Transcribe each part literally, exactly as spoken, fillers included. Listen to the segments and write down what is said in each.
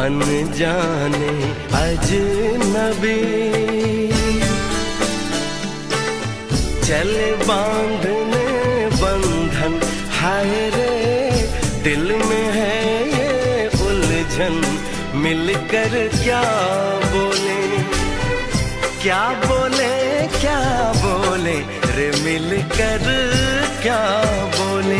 अनजाने अजनबी चले बांधने बंधन, हाय रे दिल में है ये उलझन। मिलकर क्या बोले क्या बोले क्या बोले रे, मिलकर क्या बोले।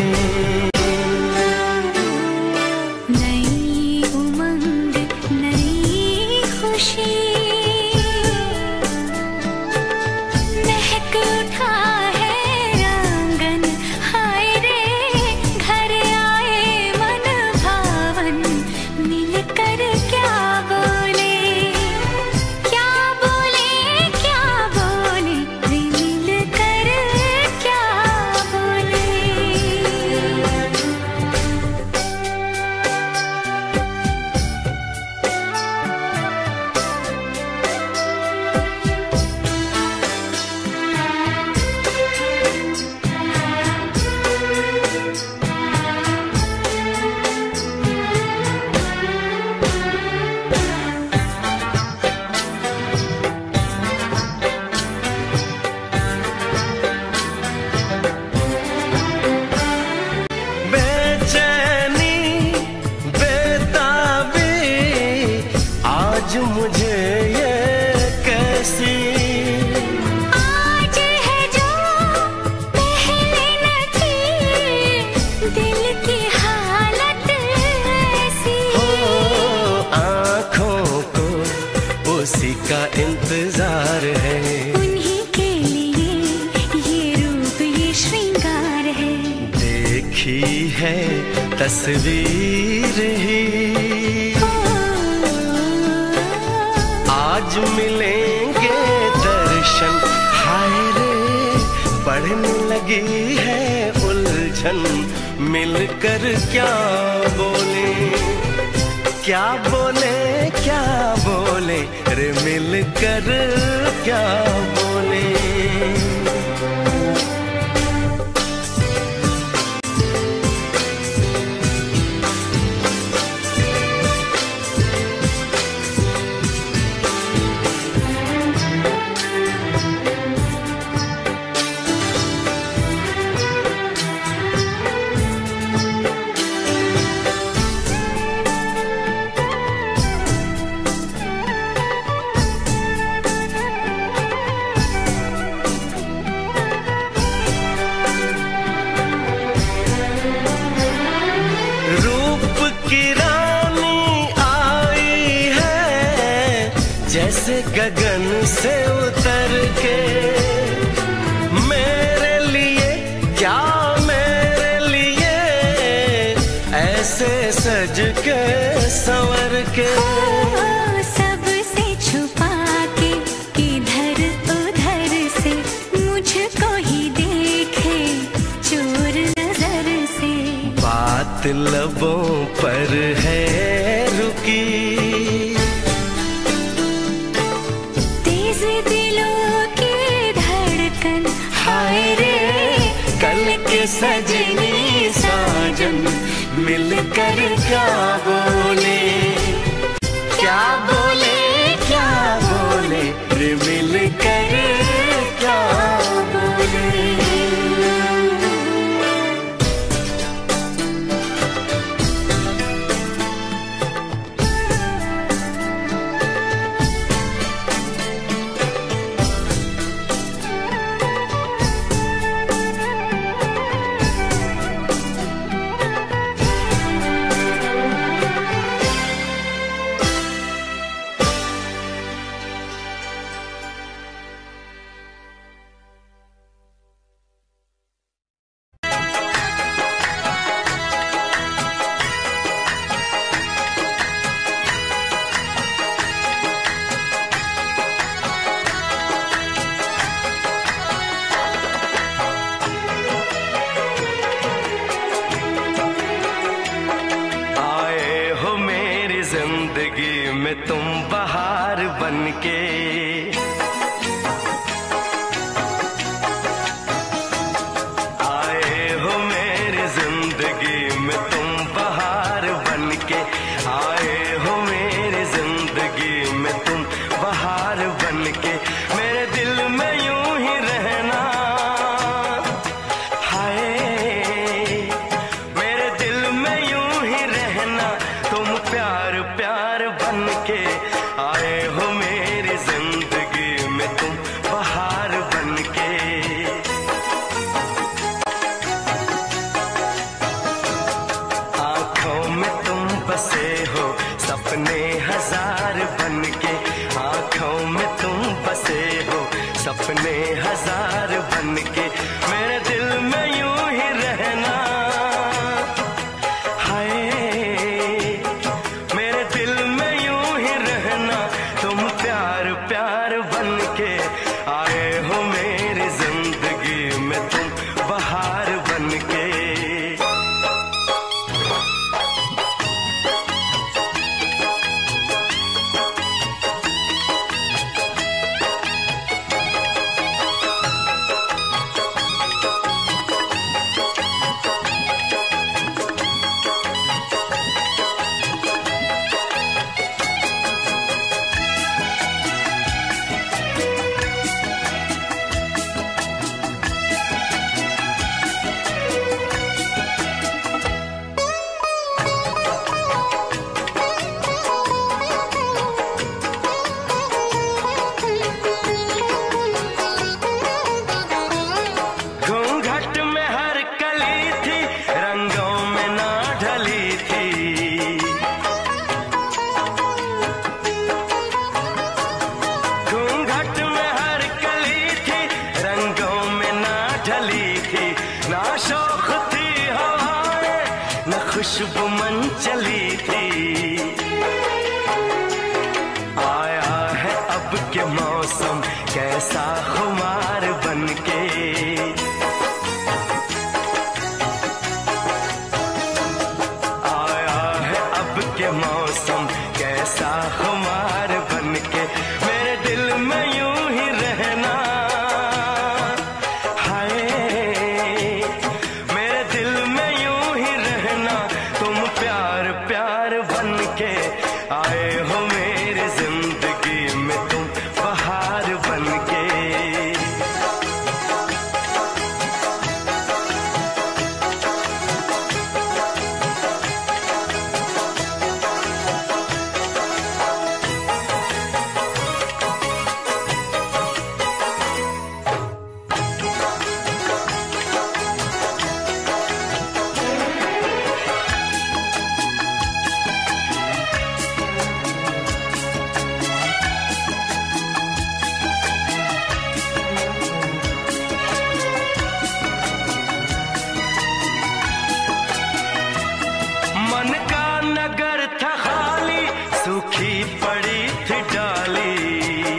इंतजार है उन्हीं के लिए ये रूप ये श्रृंगार है। देखी है तस्वीर ही आज मिलेंगे दर्शन, हाय रे बढ़ने लगी है उलझन। मिलकर क्या बोले क्या बोले क्या बोले रे, मिलकर क्या बोले। जैसे गगन से उतर के मेरे लिए क्या मेरे लिए ऐसे सज के संवर के सबसे छुपा के इधर उधर से मुझको ही देखे चोर नजर से। बात लबों पर है रुकी सजनी साजन, मिलकर क्या बोले क्या बोले क्या बोले रे, मिलकर क्या बोले। जिंदगी में तुम बहार बनके, आए हो मेरी जिंदगी में तुम बहार बनके, आए हो मेरी खुशबू मन चली थी। आया है अब के मौसम कैसा खुमार बनके। आया है अब के मौसम कैसा खुमार बनके। मेरे दिल में यूं ही रहना, हाय मेरे दिल में यूं ही रहना। तुम प्यार प्यार बनके आए हो मेरी जिंदगी में, तुम बहार बनके। मन का नगर था खाली, सूखी पड़ी थी डाली।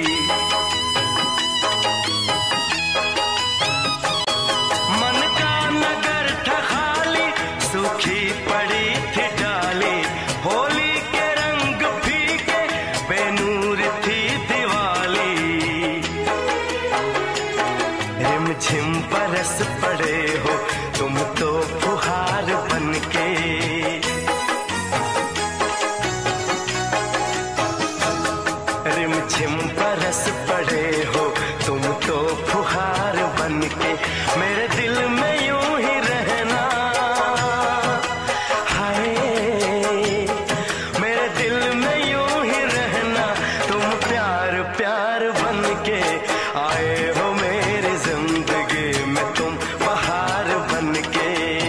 मन का नगर था खाली, सूखी पड़ी थी डाली। होली के रंग फीके, बेनूर थी दिवाली। रिमझिम बरस पड़े हो तुम तो फुहार बनके। रिमझिम बरस पड़े हो तुम तो फुहार बनके। मेरे दिल में यूं ही रहना, हाय मेरे दिल में यूं ही रहना। तुम प्यार प्यार बनके आए हो मेरी जिंदगी में, तुम बहार बनके।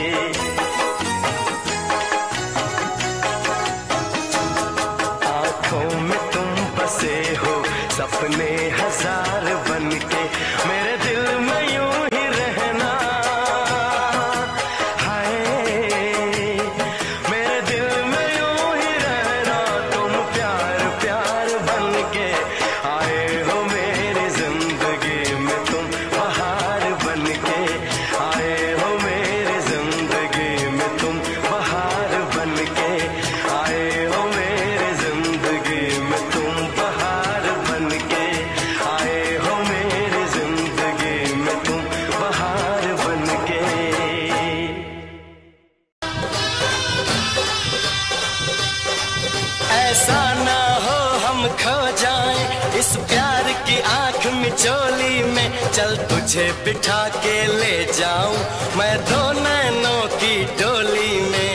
आंखों में तुम बसे हो सपने हजार बनके। मेरे दिल में यूं ही रहना, हाय मेरे दिल में यूं ही रहना। तुम प्यार प्यार बनके आए हो मेरी जिंदगी में, तुम बहार बनके। आए हो मेरी जिंदगी में, तुम बहार बनके। आए हो मेरी जिंदगी में, तुम बहार बनके। आए हो मेरी जिंदगी में, तुम बहार बनके। ऐसा ना हो हम खो जाएं इस प्यार की आंख मिचोली में। चल तुझे बिठा के ले जाऊं मैं दो नैनों की डोली में।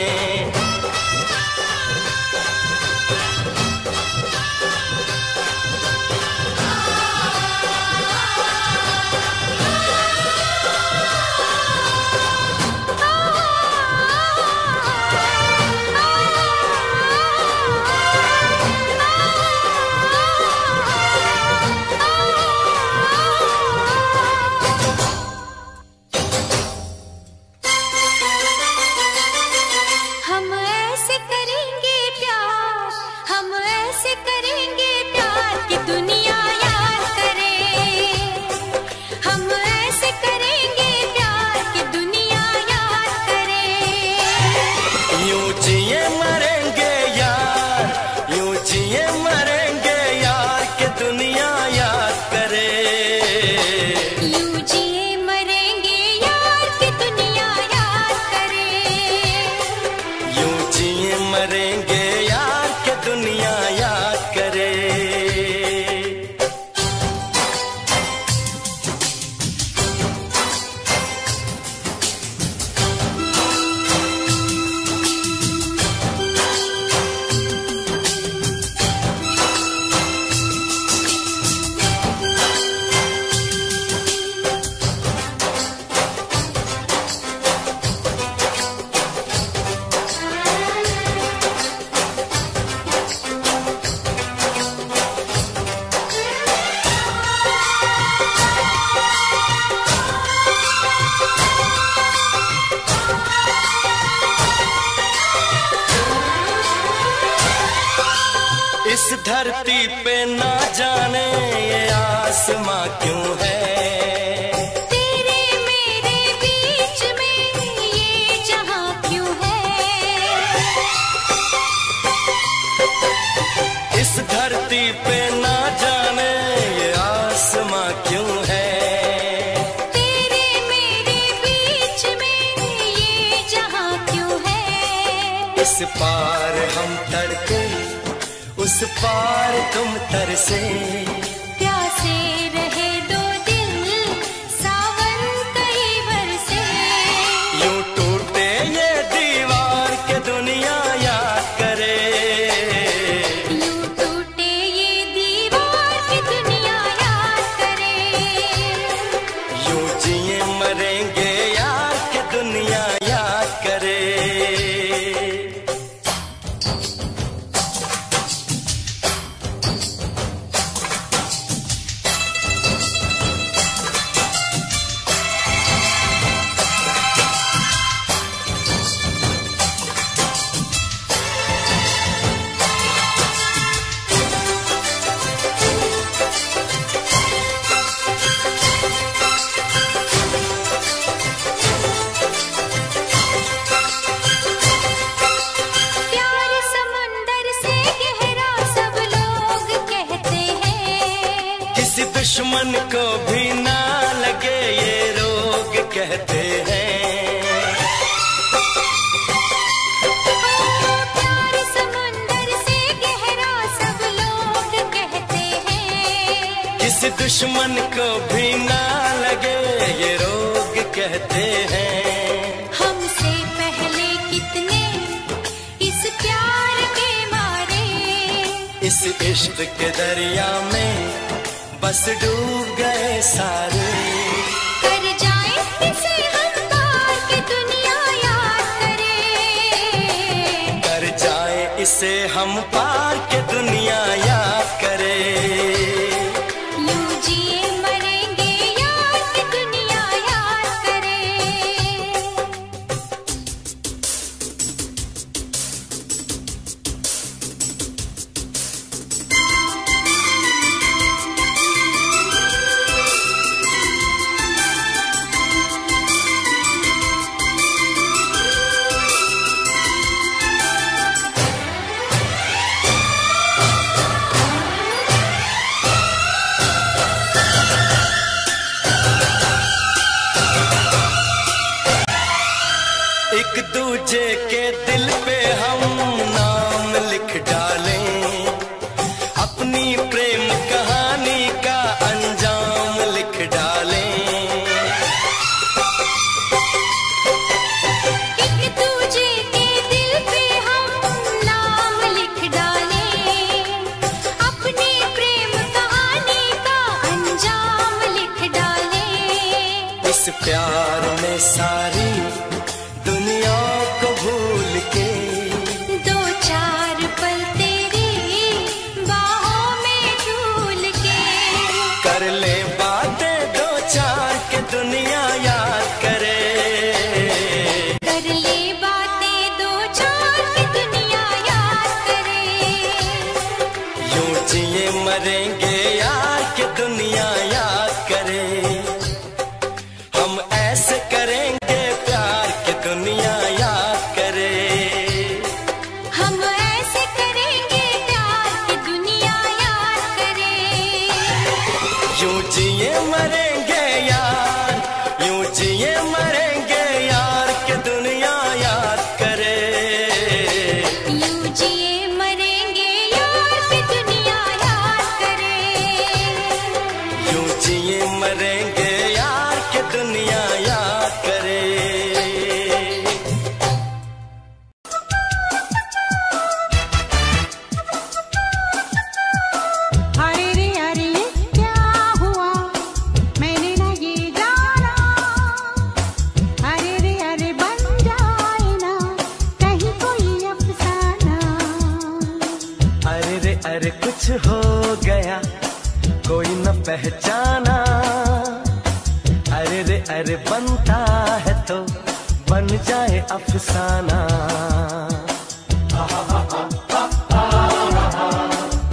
इस धरती पे ना जाने ये आसमां क्यों है, तेरे मेरे बीच में ये जहां क्यों है। इस धरती पे ना जाने ये आसमां क्यों है, तेरे मेरे बीच में ये जहां क्यों है। इस पार हम तड़के उस पार तुम तरसे, प्यासे रहे दो दिल सावन कई बरसे। यूं टूटे ये दीवार के दुनिया याद करे, यूं टूटे ये दीवार की दुनिया याद करे। यूं जिए मरेंगे यार के दुनिया याद करे। दुश्मन को भी ना लगे ये रोग कहते हैं, प्यार समंदर से गहरा सब लोग कहते हैं। किसी दुश्मन को भी ना लगे ये रोग कहते हैं। हमसे पहले कितने इस प्यार के मारे, इस इश्क के दरिया में बस डूब गए सारे। कर जाए इसे हम पार के दुनिया याद करे, कर जाए इसे हम पार के दुनिया याद करे। यूं जिए मरेंगे यार की दुनिया याद करे। एक दूजे के दिल पे हम नाम लिख डालें, अपनी प्रेम कहानी का अंजाम लिख डालें। एक दूजे के दिल पे हम नाम लिख डालें, अपनी प्रेम कहानी का अंजाम लिख डालें। इस प्यार में सारी दुनिया को भूल के दो चार पल तेरी बाहों में झूल के, कर ले बातें दो चार के दुनिया याद करे। कर ले बातें दो चार की दुनिया याद करे। यूं जिए मरेंगे यार के दुनिया याद करे। हम ऐसे करेंगे प्यार की दुनिया याद करे। हम ऐसे करेंगे प्यार की दुनिया याद करे। यूं जिए मरेंगे यार, यूं जिए मरेंगे यार के दुनिया याद करे। यूं जिए मरेंगे यार की दुनिया याद करे। यूं जिए मरेंगे यार के दुनिया याद करे। अरे रे अरे क्या हुआ, मैंने ना ये जाना। अरे रे अरे बन जाए ना कहीं कोई अफसाना। अरे रे अरे कुछ हो गया कोई न पहचाना। अरे रे अरे बनता है तो बन जाए अफसाना।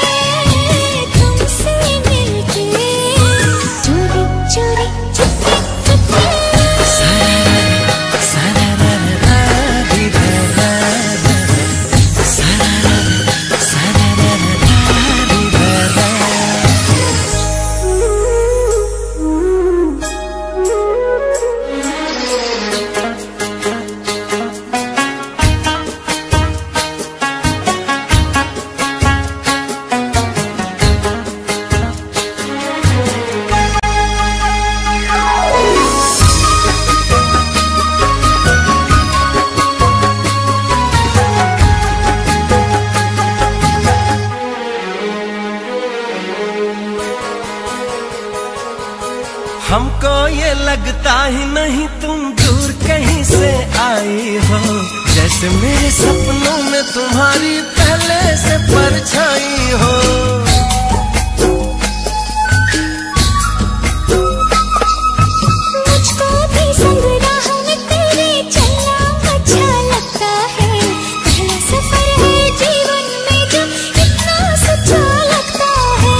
हमको ये लगता ही नहीं तुम दूर कहीं से आई हो, जैसे मेरे सपनों में तुम्हारी पहले से परछाई हो। मुझको भी संग राह में तेरे चलना अच्छा लगता है, पहला सफर है जीवन में जो इतना सच्चा लगता है।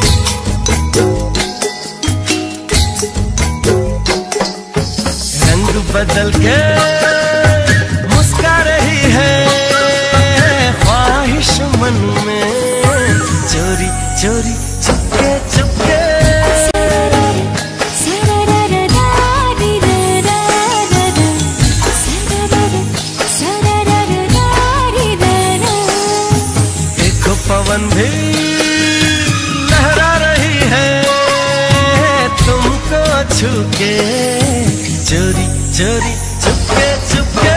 रंग बदल के मुस्का रही है ख्वाहिश मन में, चोरी चोरी चुपके चुपके। देखो पवन भी लहरा रही है तुमको छू के, चोरी चोरी चुपके चुपके।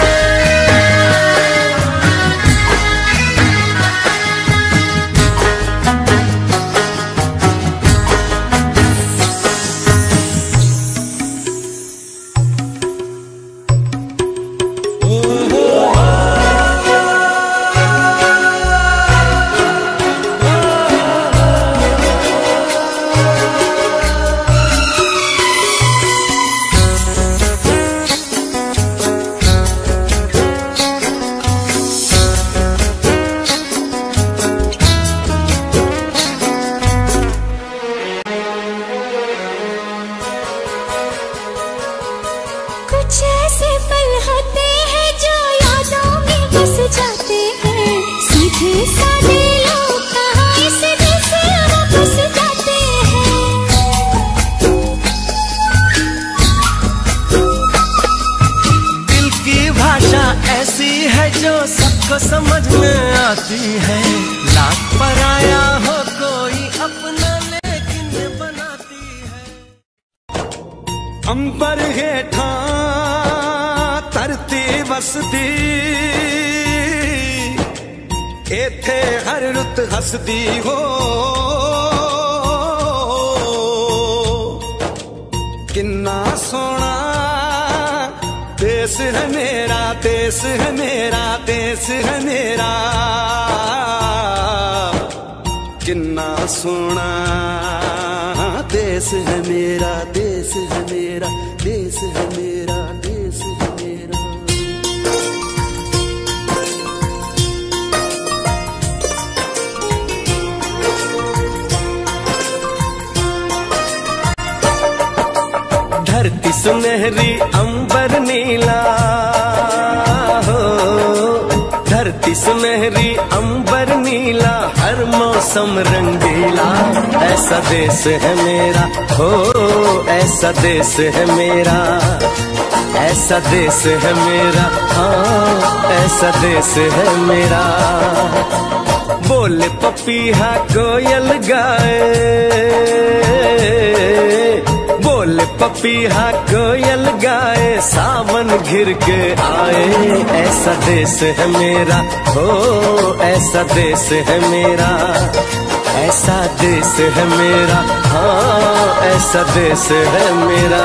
कुछ ऐसे पल होते हैं जो यादों में बस जाते हैं, सीधे साधे लोग कहाँ इस दिल से वापस जाते हैं। दिल की भाषा ऐसी है जो सबको समझ में आती है, लाख पराया हो कोई अपना लेकिन बनाती है। अंबर हेठा धरती वसदी, एथे हर रुत हसदी हो, किन्ना सोना देश है मेरा, देश है मेरा, देश है मेरा, किन्ना सोना देश है मेरा, देश है मेरा, देश है मेरा, देश है मेरा। धरती सुनहरी अंबर नीला हो, धरती सुनहरी अंबर नीला, हर मौसम रंगीला, ऐसा देश है मेरा हो, ऐसा देश है मेरा, ऐसा देश है मेरा, हाँ ऐसा देश है मेरा। बोले पपीहा कोयल गाए, बोले पपीहा कोयल गाए, सावन घिर के आए, ऐसा देश है मेरा हो, ऐसा देश है मेरा, ऐसा देश है मेरा, हाँ ऐसा देश है मेरा।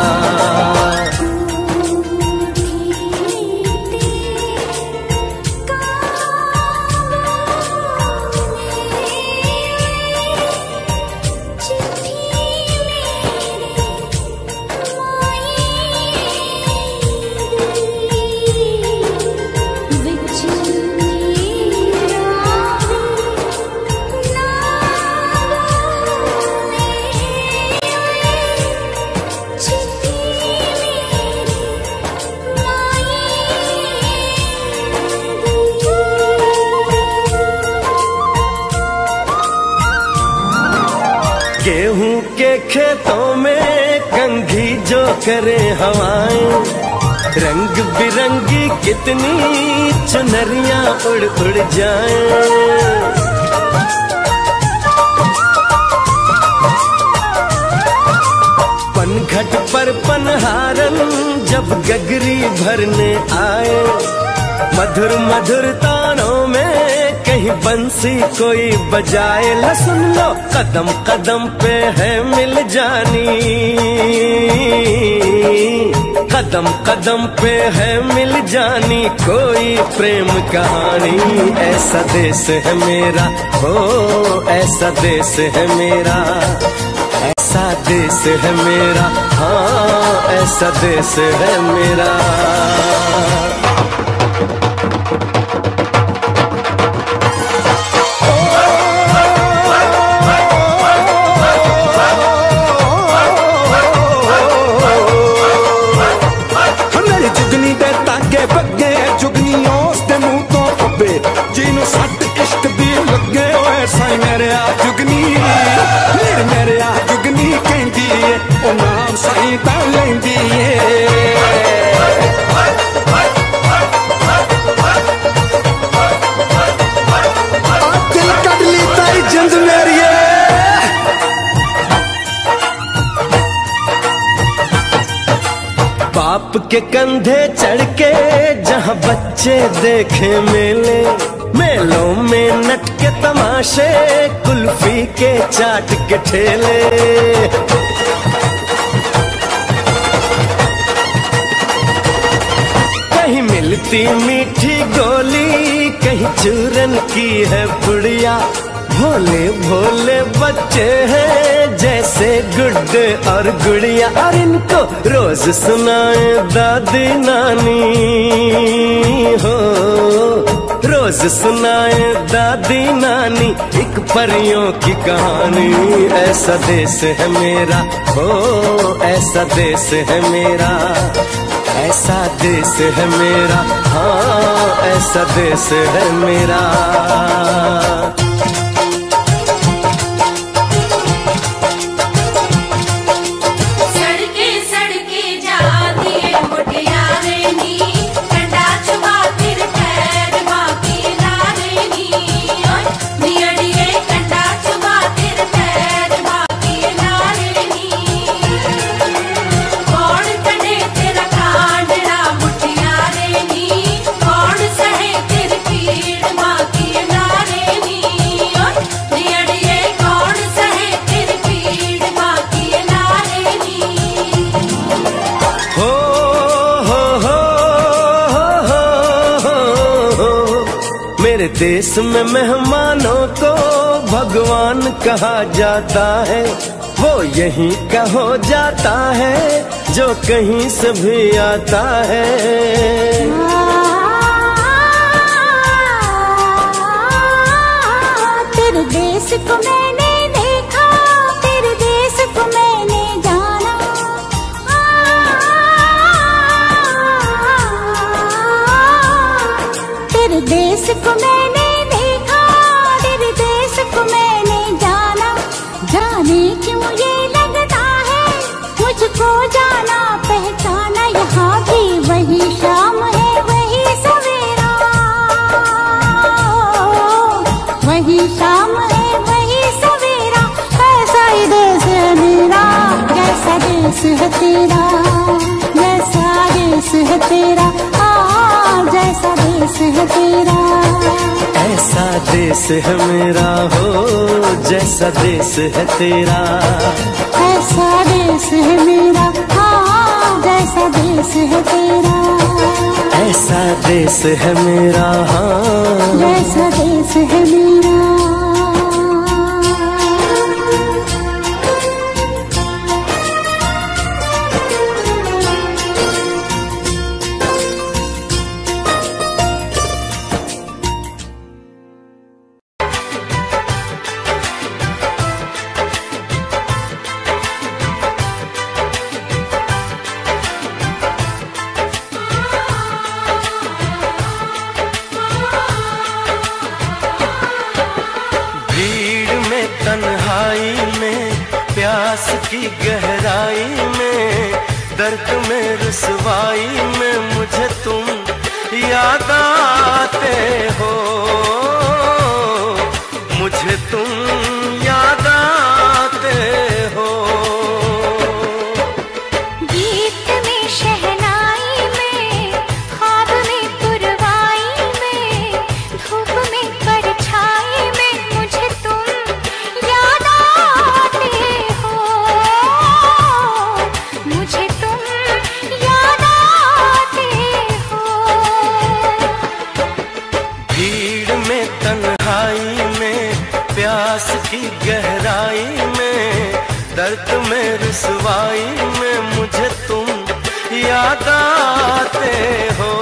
गेहूं के खेतों में कंघी जो करे हवाएं, रंग बिरंगी कितनी चुनरियां उड़ उड़ जाएं। पनघट पर पनहारन जब गगरी भरने आए, मधुर मधुर तानों में कहीं बंसी कोई बजाए ला, सुन लो कदम कदम पे है मिल जानी, कदम कदम पे है मिल जानी कोई प्रेम कहानी। ऐसा देश है मेरा, हो ऐसा देश है मेरा, ऐसा देश है मेरा, हाँ ऐसा देश है मेरा। जिन्हों सट इश्क दी लगे होए साई मेरे आ जुगनी, मेरे मेरे आ जुगनी कहंदी है ओ नाम साई ता लेंदी है। दिल कट ली ताई जिंद मेरी बाप के कंधे चढ़ के जहाँ बच्चे देखे मेले, मेलों में नट के तमाशे, कुल्फी के चाट के ठेले। कहीं मिलती मीठी गोली, कहीं चूरन की है पुड़िया, भोले भोले बच्चे हैं जैसे गुड्डे और गुड़िया। और इनको रोज सुनाए दादी नानी, हो रोज सुनाए दादी नानी एक परियों की कहानी। ऐसा देश है मेरा, हो ऐसा देश है मेरा, ऐसा देश है मेरा, हाँ ऐसा देश है मेरा। देश में मेहमानों को भगवान कहा जाता है, वो यहीं का हो जाता है जो कहीं से भी आता है। तेरे देश को मैंने देखा, तेरे देश को मैंने जाना, तेरे देश को मैंने क्यों ये लगता है मुझको जाना पहचाना। यहाँ भी वही शाम है वही सवेरा, वही शाम है वही सवेरा। ऐसा ही देश है मेरा, जैसा देश है तेरा, जैसा देश है तेरा, हाँ जैसा देश है तेरा। ऐसा देश है मेरा, हो जैसा देश है तेरा, ऐसा देश है मेरा, हाँ जैसा देश है तेरा। ऐसा देश है मेरा, हाँ जैसा देश है मेरा। की गहराई में, दर्द में रुसवाई में मुझे तुम याद आते हो, मुझे तुम याद आते हो। गीत में शहनाई में, ख्वाब में पुरवाई में, धूप में परछाई प्यास की गहराई में, दर्द में रुसवाई में मुझे तुम याद आते हो,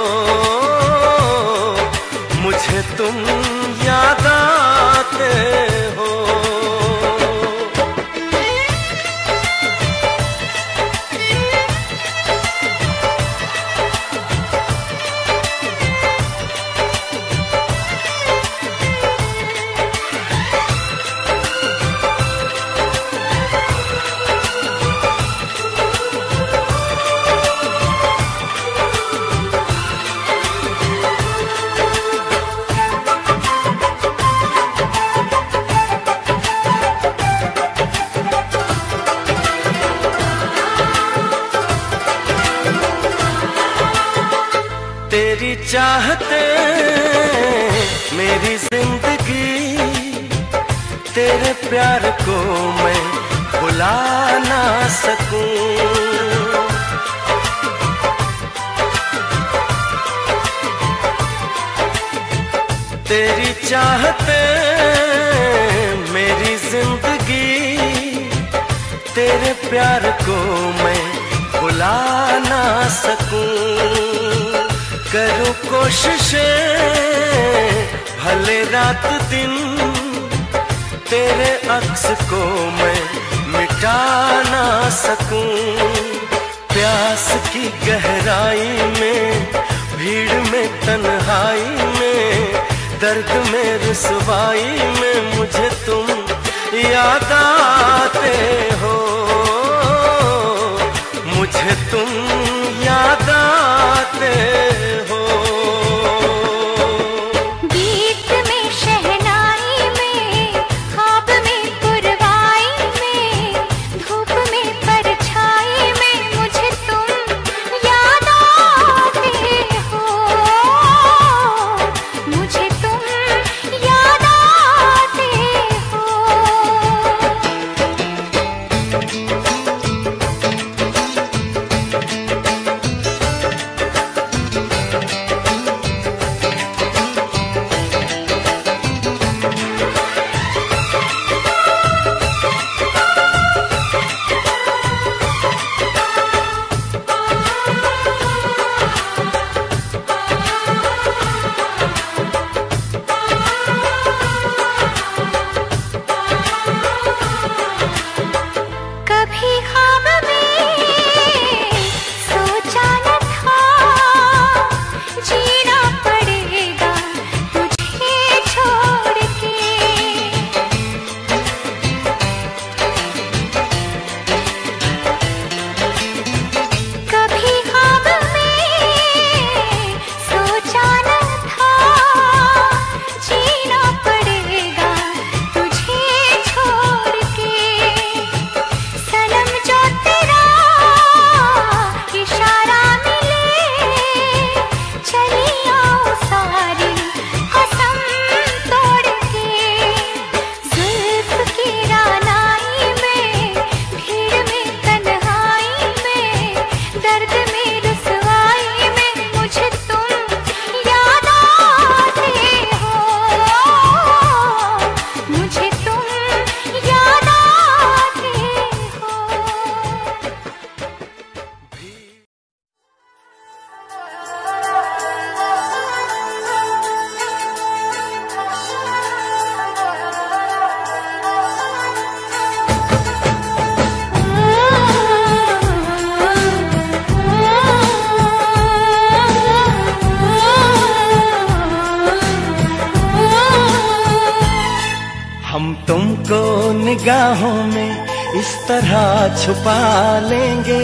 मुझे तुम याद आते हो। तेरी चाहते मेरी जिंदगी, तेरे प्यार को मैं भुला ना सकूं। तेरी चाहते मेरी जिंदगी, तेरे प्यार को मैं भुला ना सकूं। करूं कोशिशें भले रात दिन, तेरे अक्स को मैं मिटा ना सकूं। प्यास की गहराई में, भीड़ में तन्हाई में, दर्द में रुसवाई में मुझे तुम याद आते हो, मुझे तुम याद आते हो। गीत में शहनाई में, ख्वाब में पुरवाई में, धूप में परछाई में मुझे तुम याद आते हो, मुझे तुम याद आते हो। कभी ख्वाब में सोचा न था, जीना पड़ेगा तुझे छोड़ के। कभी ख्वाब में सोचा न था, जीना पड़ेगा तुझे छोड़ के। सनम जो तेरा इशारा मिले, चली आओ सारी कसम तोड़ के। जुल्फ की रानाई में, भीड़ में तन्हाई में, दर्द में रुसवाई में मुझे तुम याद आते हो, मुझे तुम याद आते हो। हम तुमको निगाहों में इस तरह छुपा लेंगे,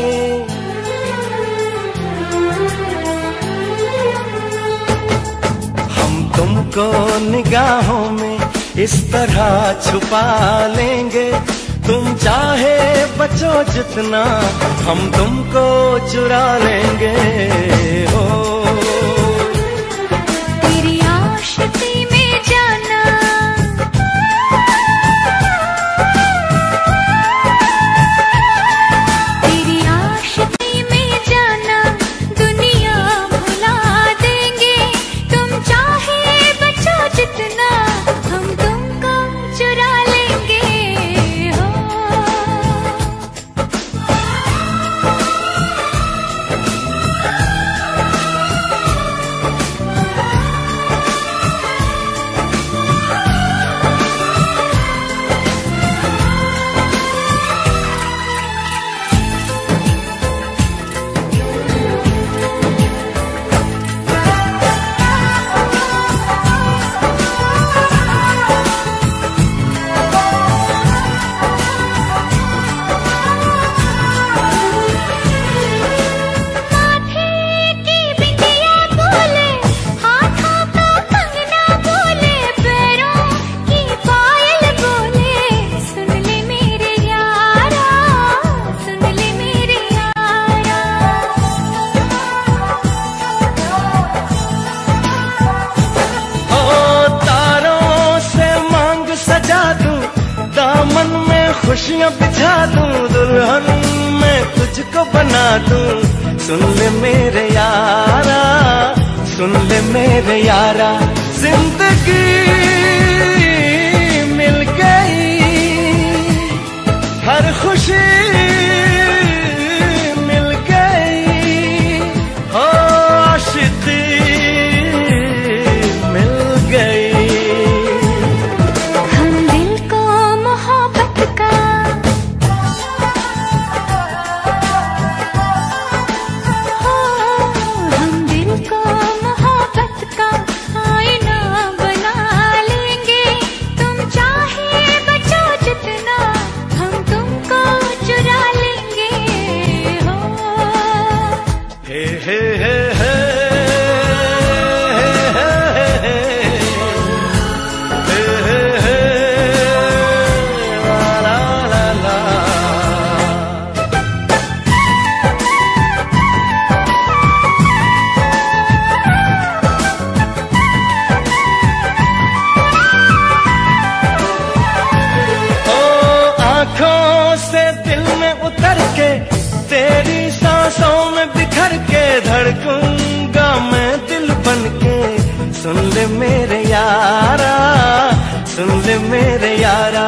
हम तुमको निगाहों में इस तरह छुपा लेंगे। तुम चाहे बचो जितना, हम तुमको चुरा लेंगे। हो तेरी आशिकी में जाना, तेरी आशिकी में जाना, दुनिया भुला देंगे। तुम चाहे बचो जितना, हम तुमको चुरा खुशियाँ बिछा दूं, दुल्हन मैं तुझको बना दूं। सुन ले मेरे यारा, सुन ले मेरे यारा, जिंदगी मिल गई, हर खुशी मिल गई, हो आशिकी मिल गई। हम दिल को मोहब्बत का हो, हम दिल को मोहब्बत का आईना बना लेंगे। तुम चाहे बचो जितना, हम तुमको चुरा लेंगे हो। हे हे हे हे तेरी सांसों में बिखर के धड़कूंगा मैं दिल बन के। सुन ले मेरे यारा, सुन ले मेरे यारा,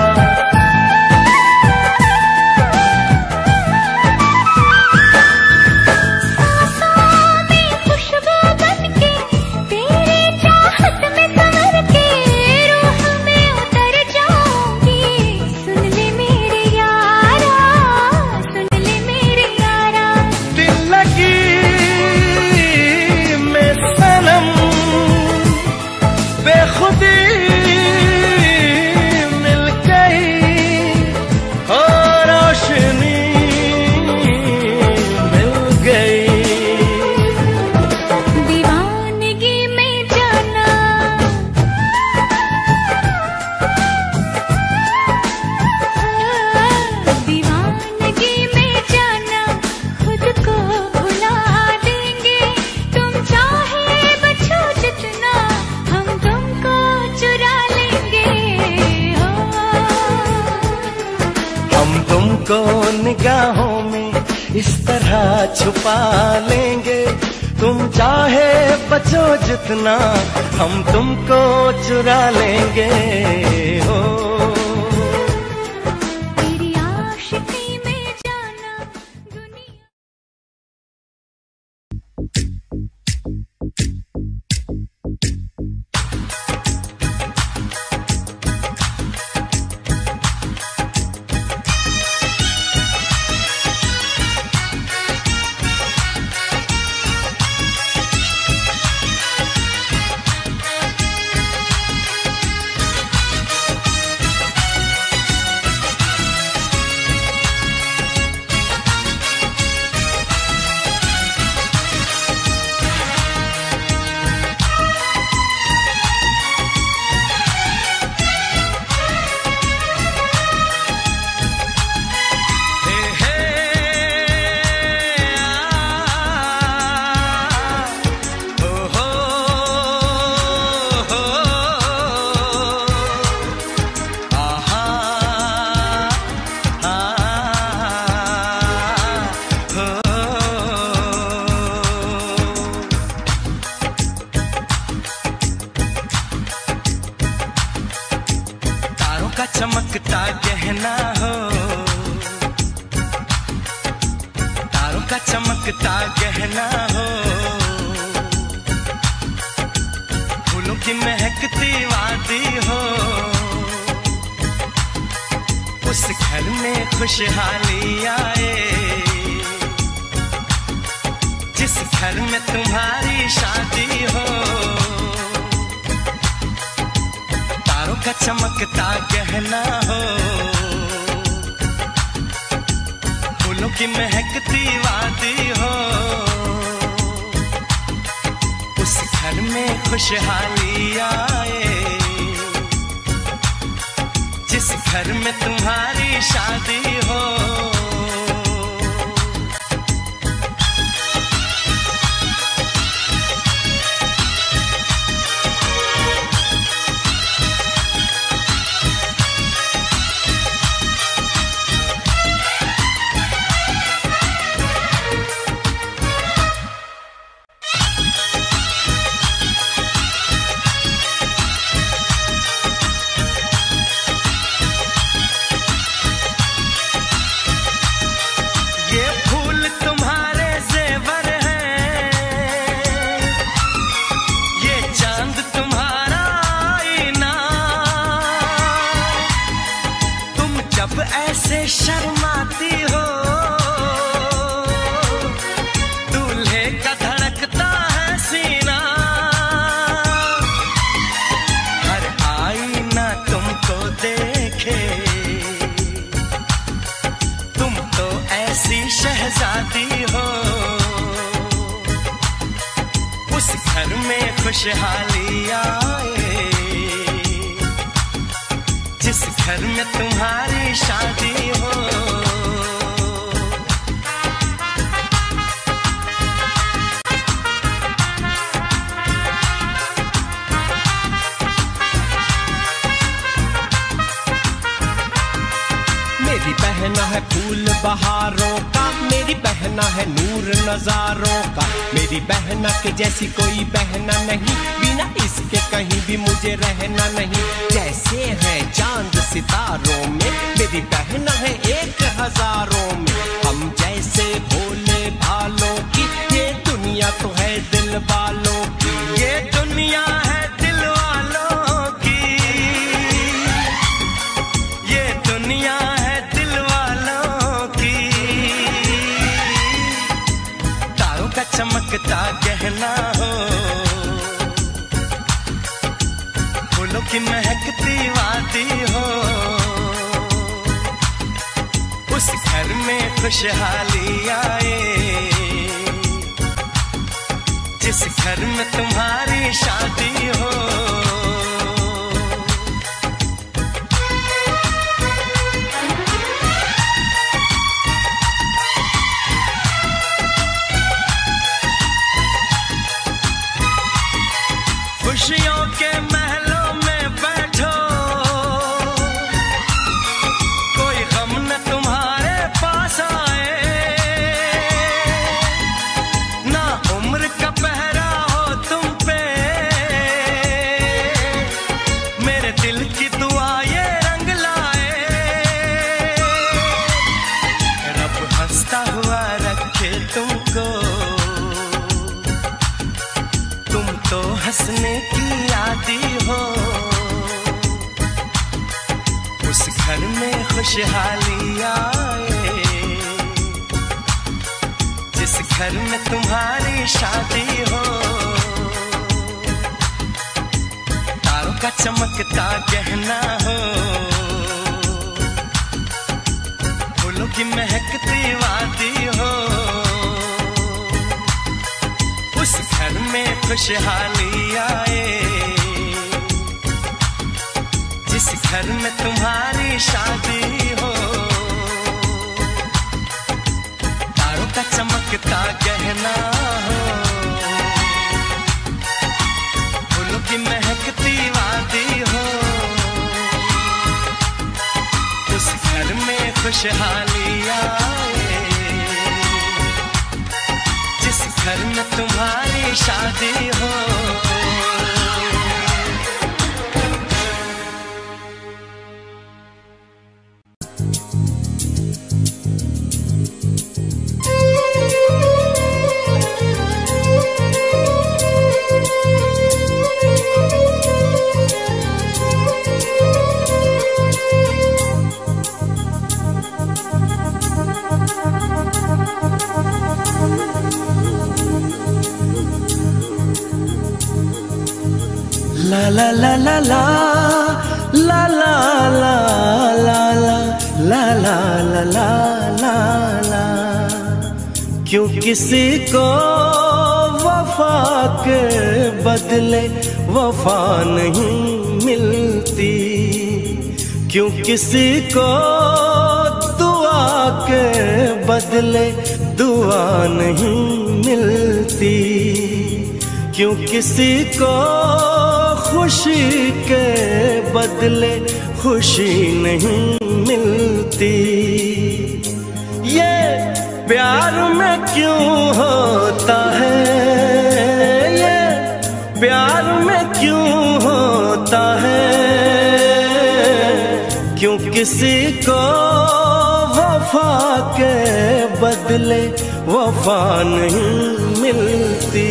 निगाहों में इस तरह छुपा लेंगे। तुम चाहे बचो जितना, हम तुमको चुरा लेंगे हो। तेरी आशिकी में जाना दुनिया। चमकता गहना हो, तारों का चमकता गहना हो, फूलों की महकती वादी हो। उस घर में खुशहाली आए, जिस घर में तुम्हारी शादी हो। तारों का चमकता गहना हो, फूलों की महकती वादी हो। उस घर में खुशहाली आए, जिस घर में तुम्हारी शादी हो। शर्माती हो, दूल्हे का धड़कता है सीना, हर आईना तुमको देखे, तुम तो ऐसी शहजादी हो, उस घर में खुशहाली आए जिस घर में तुम्हारी शादी हो। मेरी बहना है फूल बहारों का, मेरी बहना है नूर नजारों का, मेरी बहना के जैसी कोई बहना नहीं, बिना इसके कहीं भी मुझे रहना नहीं। जैसे है चांद सितारों में, मेरी बहना है एक हजारों में, हम जैसे भोले भालों की, ये दुनिया तो है दिल वालों की, ये दुनिया है दिल वालों की, ये दुनिया है दिल वालों की। तारों का चमकता गहना हो, फूलों की महकती वादी हो, उस घर में खुशहाली आए जिस घर में तुम्हारी शादी हो। खुशियों के महलों में बैठो, कोई गम न तुम्हारे पास आए, ना उम्र का पहरा हो तुम पे, मेरे दिल की दुआ ये रंग लाए, रब हंसता हुआ रखे तुमको, तुम तो हंसने की आदी हो, उस घर में खुशहाली आए जिस घर में तुम्हारी शादी हो। तारों का चमकता गहना हो, फूलों की महकती वादी हो, उस घर में खुशहाली आए जिस घर में तुम्हारी शादी हो। तारों का चमकता गहना हो, फूलों की महकती वादी हो, उस घर में खुशहाली आए जिस घर में तुम्हारी शादी हो। La la la la la la la la la la la la la la la la। क्यों किसी को वफा के बदले वफा नहीं मिलती, क्यों किसी को दुआ के बदले दुआ नहीं मिलती, क्यों किसी को खुशी के बदले खुशी नहीं मिलती। ये प्यार में क्यों होता है, ये प्यार में क्यों होता है, क्यों किसी को वफा के बदले वफा नहीं मिलती।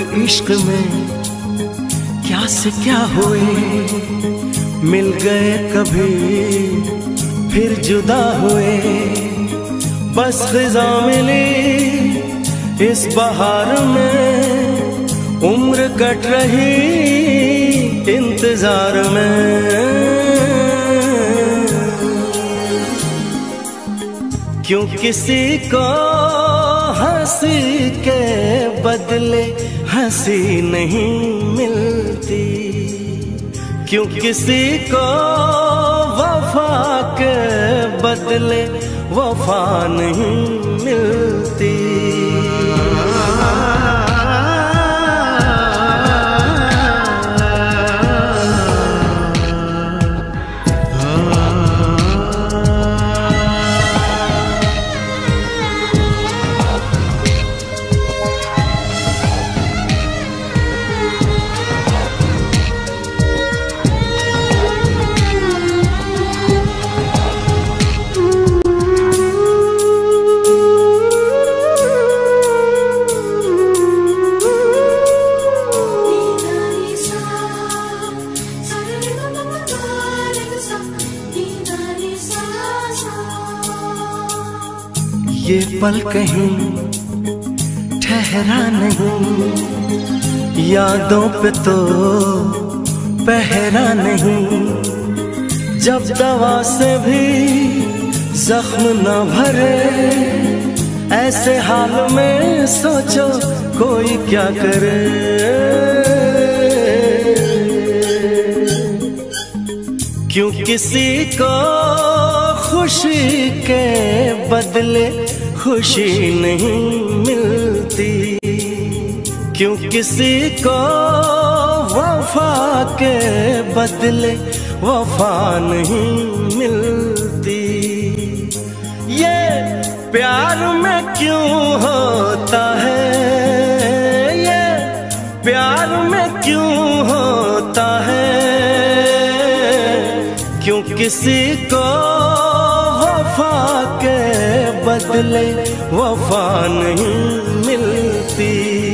इश्क में क्या से क्या हुए, मिल गए कभी फिर जुदा हुए। बस खिजा मिली इस बहार में, उम्र कट रही इंतजार में। क्यों किसी को हंसी के बदले हंसी नहीं मिलती, क्यों किसी को वफा के बदले वफा नहीं मिलती। ये पल कहीं ठहरा नहीं, यादों पे तो पहरा नहीं। जब दवा से भी जख्म न भरे, ऐसे हाल में सोचो कोई क्या करे। क्यों किसी को खुशी के बदले खुशी नहीं मिलती, क्यों किसी को वफा के बदले वफा नहीं मिलती। ये प्यार में क्यों होता है, ये प्यार में क्यों होता है। क्यों किसी को वफा के बदले वफा नहीं मिलती।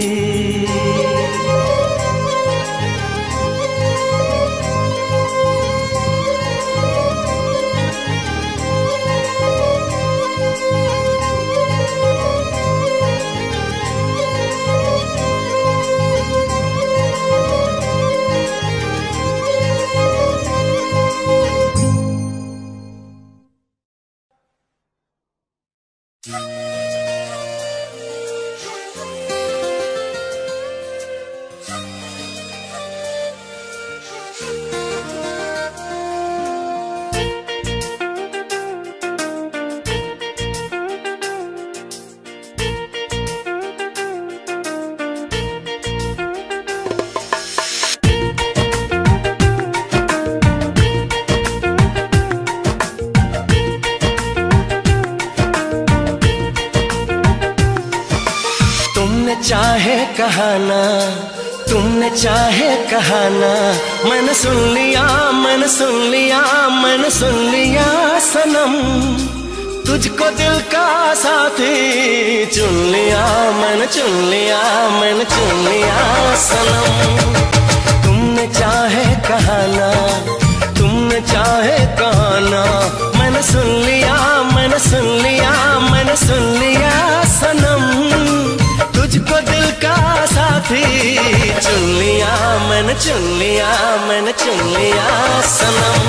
चाहे कहाना, तुमने चाहे कहाना, मैंने सुन लिया, मैंने सुन लिया, मैंने सुन लिया सनम। तुझको दिल का साथी चुन लिया, मैंने चुन लिया, मैंने चुन लिया सनम। तुमने चाहे कहाना, तुमने चाहे कहाना, मैंने सुन लिया, मैंने सुन लिया, मैंने सुन लिया सनम। तुझको दिल का साथी चुन लिया, मैंने चुन लिया, मैंने चुन लिया सनम।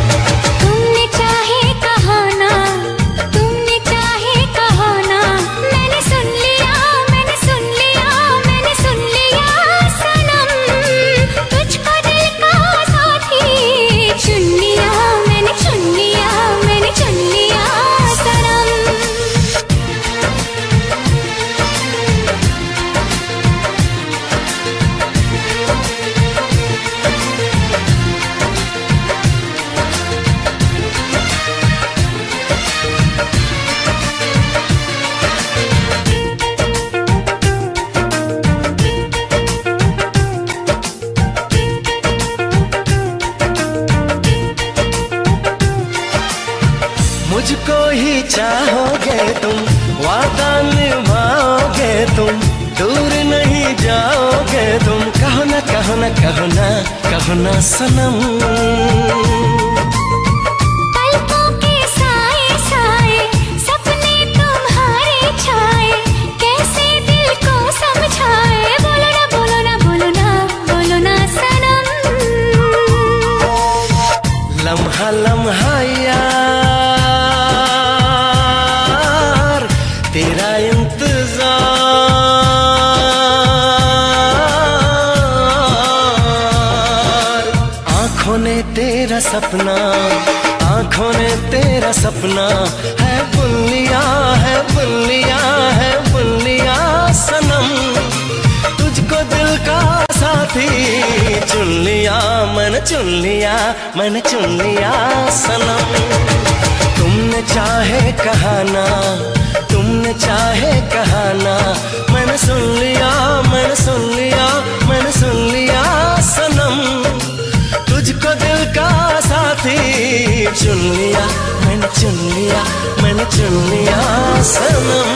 तुमने चाहे कहाना, तुमने चाहे कहाना, मैंने सुन लिया, मैंने सुन लिया, मैंने सुन लिया सनम। तुझको दिल का साथी चुन लिया, मैंने चुन लिया, मैंने चुन लिया सनम। मुझको ही चाहोगे तुम, वादा निभाओगे तुम, दूर नहीं जाओगे तुम, कहो ना कहो ना कहो ना कहो ना सनम। पलकों के साए साए सपने तुम्हारे छाए, कैसे दिल को समझाए, बोलो ना बोलो ना बोलो ना बोलो ना सनम। लम्हा लम्हा यार तेरा इंतजार, आंखों ने तेरा सपना, आंखों ने तेरा सपना है बुन लिया, है बुन लिया, है बुन लिया सनम। तुझको दिल का साथी चुन लिया, मैंने चुन लिया, मैंने चुन लिया सनम। तुमने चाहे कहाना, तुमने चाहे कहाना, मैंने सुन लिया, मैंने सुन लिया, मैंने सुन लिया सनम। तुझको दिल का साथी चुन लिया, मैंने चुन लिया, मैंने चुन लिया सनम।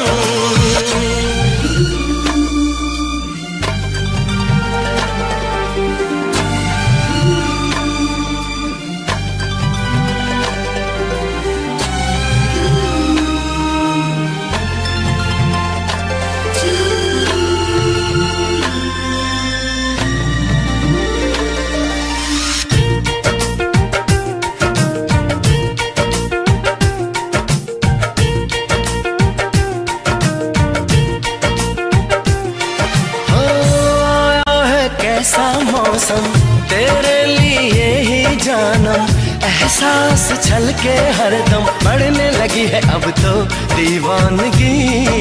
ऐसा मौसम तेरे लिए ही जानम, एहसास छलके हरदम बढ़ने लगी है अब तो दीवानगी।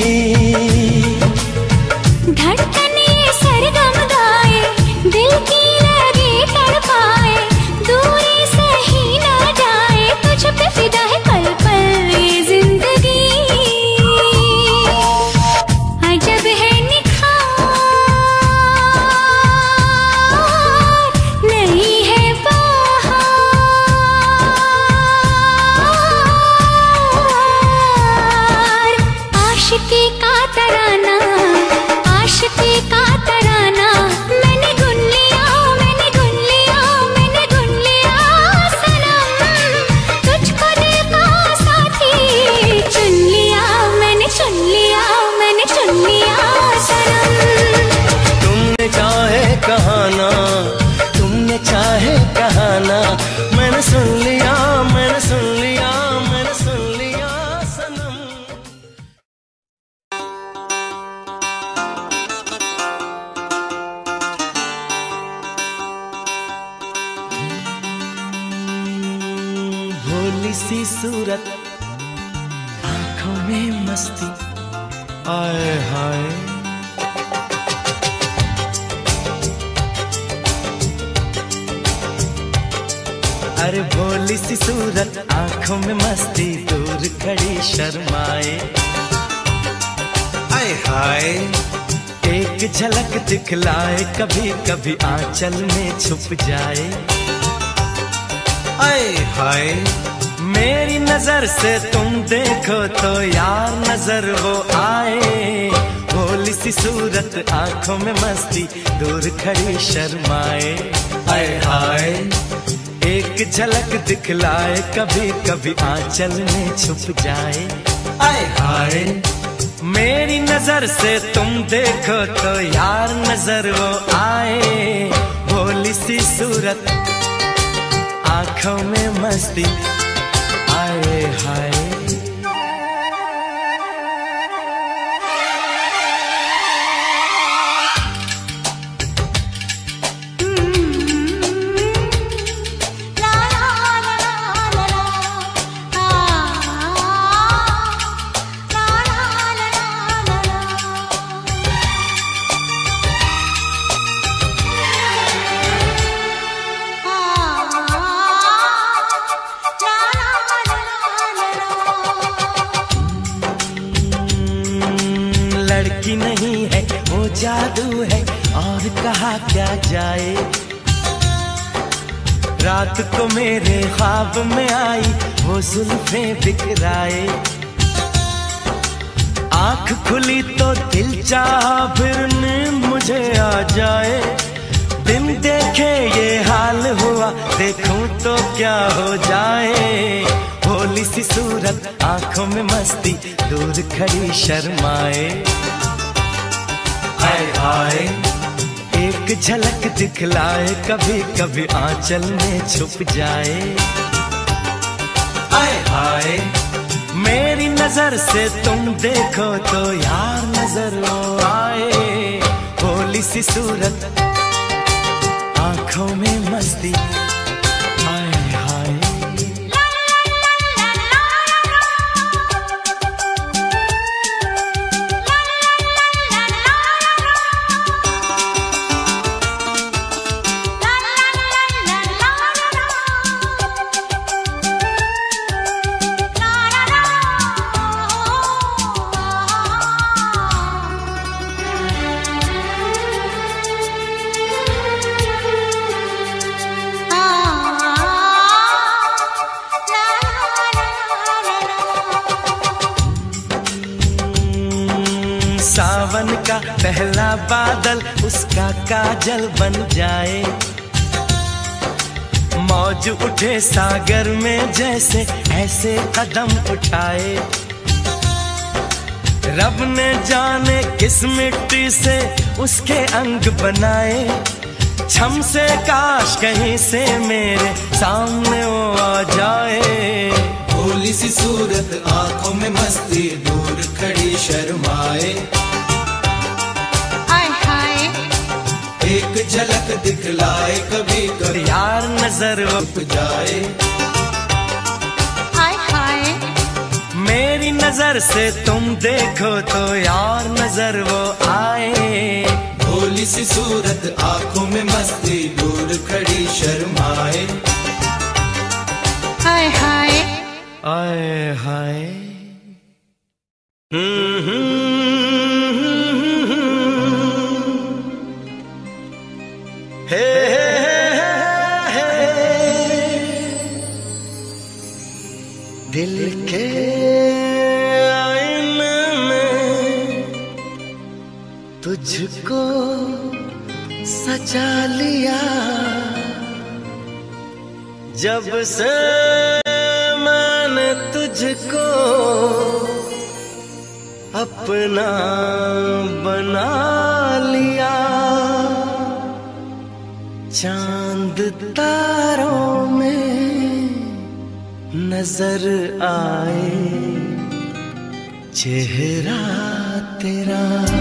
धड़कन ये सरगम गाए, दिल की लगी तड़पाए, दूरी सही ना जाए, तुझ पे फिदा है पल पल ये जिंदगी। अजब है निखार, नहीं है बहार, आशिकी का तराना, आशिकी का तराना, मैंने गुन लिया, मैंने गुन लिया, मैंने गुन लिया सनम। तुझको दिल का साथी चुन लिया, मैंने चुन लिया, मैंने चुन लिया सनम। तुमने चाहे कहाना, तुमने चाहे कहाना, मैंने सुन लिया, मैंने सुन लिया, मैंने सुन लिया सनम। भोली सी सूरत, आंखों में मस्ती, आए हाय। अरे भोली सी सूरत, आंखों में मस्ती, दूर खड़ी शर्माए, आए हाय। एक झलक दिखलाए, कभी कभी आंचल में छुप जाए, आए हाय। मेरी नजर से तुम देखो तो यार नजर वो आए, भोली सी सूरत, आंखों में मस्ती, दूर खड़ी शर्माए, आए हाय। एक झलक दिखलाए, कभी कभी आंचल में छुप जाए, आए हाय। मेरी नजर से तुम देखो तो यार नजर वो आए, भोली सी सूरत, आंखों में मस्ती, आए हाय। लड़की नहीं है वो जादू है, और कहा क्या जाए। रात को मेरे ख्वाब में आई वो जुल्फें बिखराए, आँख खुली तो दिल चाहा फिर नींद मुझे आ जाए। बिन देखे ये हाल हुआ, देखूं तो क्या हो जाए। भोली सी सूरत, आंखों में मस्ती, दूर खड़ी शर्माए। हाय हाय एक झलक दिखलाए, कभी कभी आंचल में छुप जाए। हाय हाय मेरी नजर से तुम देखो तो यार नजर वो आए। भोली सी सूरत, आंखों में मस्ती, हाय हाय। सावन का पहला बादल उसका काजल बन जाए। मौज उठे सागर में जैसे ऐसे कदम उठाए। रब ने जाने किस मिट्टी से उसके अंग बनाए। छम से काश कहीं से मेरे सामने वो आ जाए। भोली सी सूरत, आंखों में मस्ती, दूर खड़ी शर्माए। एक झलक दिखलाए, कभी कभी यार नजर वो रुक जाए। हाय हाय मेरी नजर से तुम देखो तो यार नजर वो आए। भोली सी सूरत, आंखों में मस्ती, दूर खड़ी शर्माए। हाय हाय आए हाय। हम्म हम्म हे हे हे दिल के आईने में तुझको सजा लिया। जब से मैंने तुझको अपना बना लिया। चांद तारों में नजर आए, चेहरा तेरा।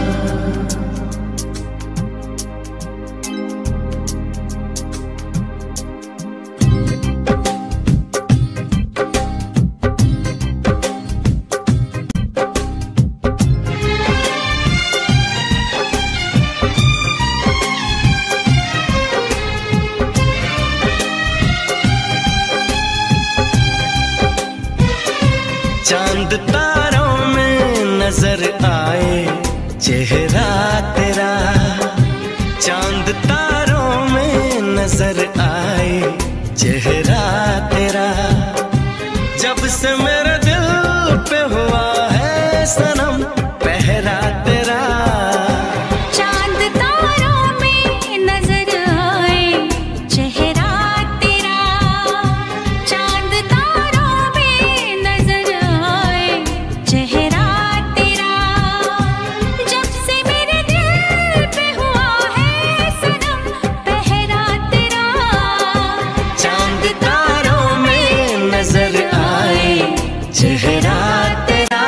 चांद तारों में नजर आए, चेहरा तेरा। चांद तारों में नजर आए, चेहरा तेरा। जब से मेरे दिल पे हुआ है सनम पहरा तेरा। चांद तारों में नजर आए, चेहरा तेरा। चांद तारों में नजर आए, चेहरा तेरा। जब से मेरे दिल पे हुआ है सनम पहरा तेरा। चांद तारों में नजर आए, चेहरा तेरा।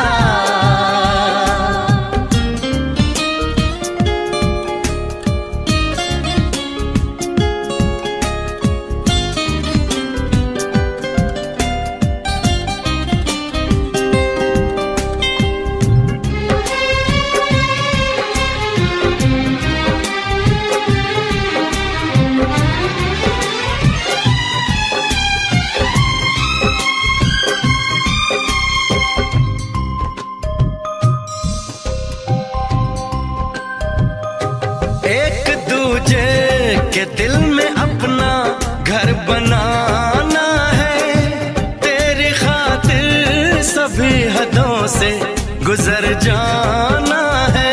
एक दूजे के दिल में अपना घर बनाना है। तेरी खातिर सभी हदों से गुजर जाना है।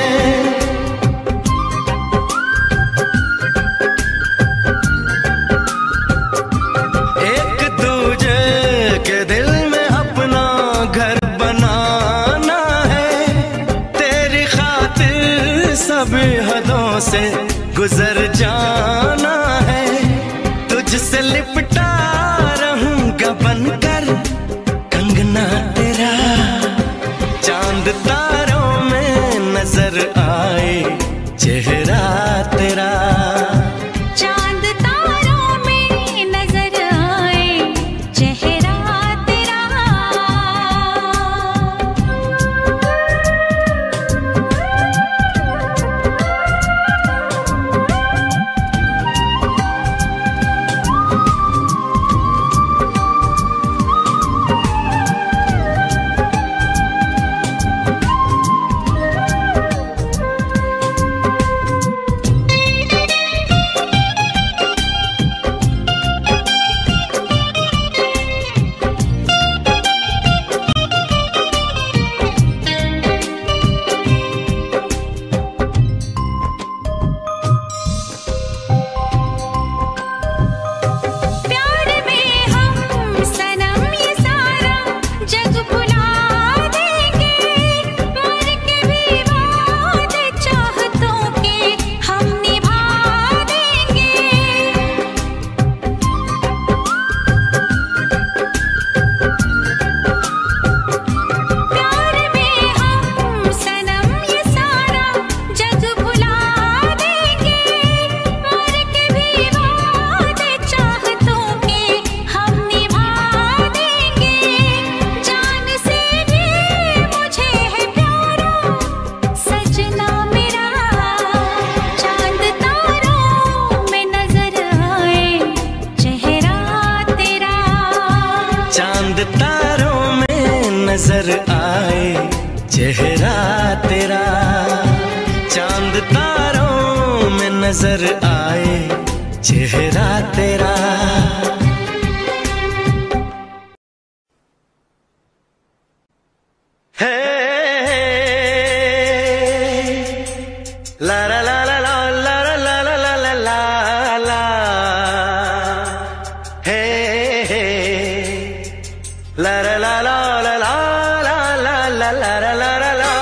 एक दूजे के दिल में अपना घर बनाना है। तेरी खातिर सब हदों से गुजर जाना है। तुझसे लिपटा रहूंगा बनकर कंगना तेरा। चांद तारों में नजर आए चेहरा तेरा। चांद तारों में नजर आए चेहरा तेरा। प्यार में हम सनम ये सारा जग भुला देंगे। मर के भी वादे चाहतों के हम निभा देंगे। प्यार में हम सनम ये सारा जग भुला देंगे। मर के भी वादे चाहतों के हम निभा देंगे। जान से भी मुझे है प्यारा सजना मेरा। चांद तारों में नजर आए चेहरा तेरा। चांद तारों में नजर आए चेहरा तेरा। चांद तारों में नजर आए चेहरा तेरा। हे ला ला ला ला ला ला ला ला ला ला ला ला। हे ला ला ला ला ला ला ला ला ला ला ला ला ला।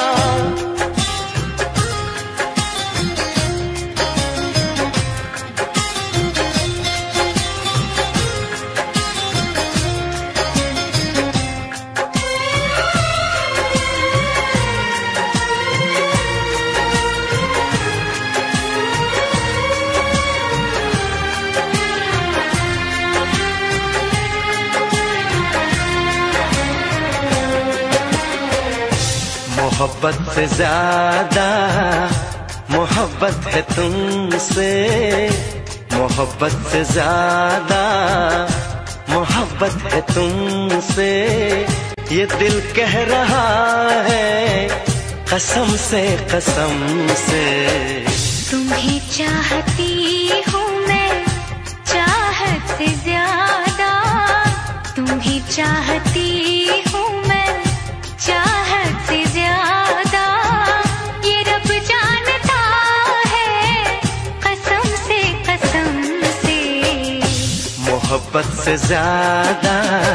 मोहब्बत से ज्यादा मोहब्बत है तुमसे। मोहब्बत से ज्यादा मोहब्बत है तुमसे। ये दिल कह रहा है कसम से कसम से। तुम्हें चाहती हूँ मैं चाहत से ज्यादा। तुम्हें चाहती हूँ मैं चाहत से ज्यादा। ये रब जानता है कसम से कसम से। मोहब्बत से ज्यादा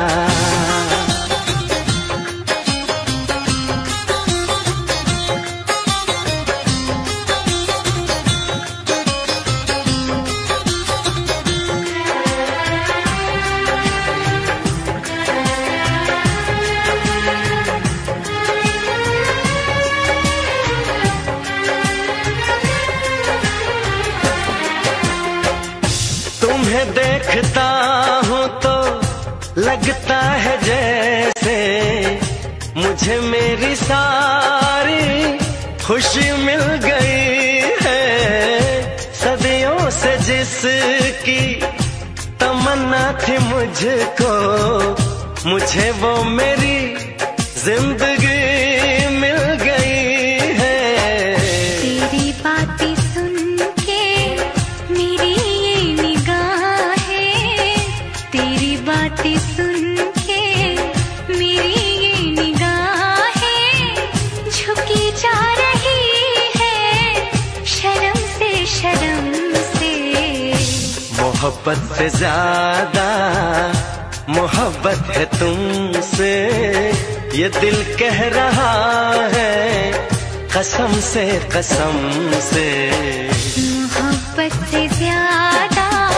तुम्हें देखता हूँ तो लगता है जैसे मुझे मेरी सारी खुशी मिल गई है। सदियों से जिसकी तमन्ना थी मुझको, मुझे वो मेरी जिंदगी मिल गई है। तेरी बातें सुन के मेरी ये निगाहें, तेरी बातें सुन के मेरी ये निगाहें मोहब्बत से ज्यादा मोहब्बत है तुमसे, ये दिल कह रहा है कसम से कसम से। मोहब्बत से ज्यादा